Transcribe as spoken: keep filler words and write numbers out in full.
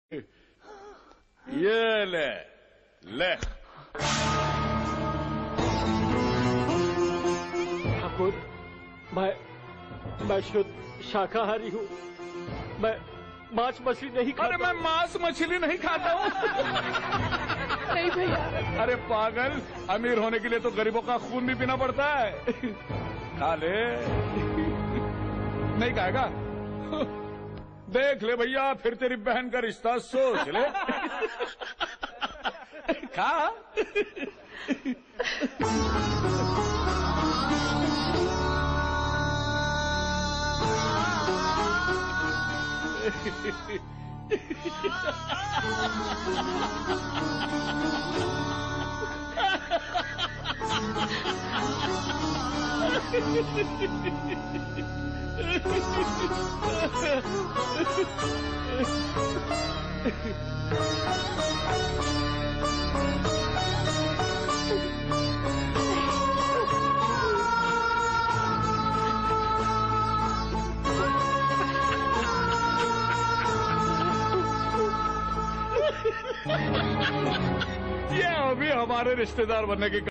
ये ले ले। ठाकुर, मैं मैं शुद्ध शाकाहारी हूँ। मैं मांस मछली नहीं खाता। अरे मैं मांस मछली नहीं खाता हूँ। नहीं भैया। अरे पागल, अमीर होने के लिए तो गरीबों का खून भी पीना पड़ता है। खा ले। नहीं खाएगा? देख ले भैया, फिर तेरी बहन का रिश्ता सोच ले। खा। ये अभी हमारे रिश्तेदार बनने की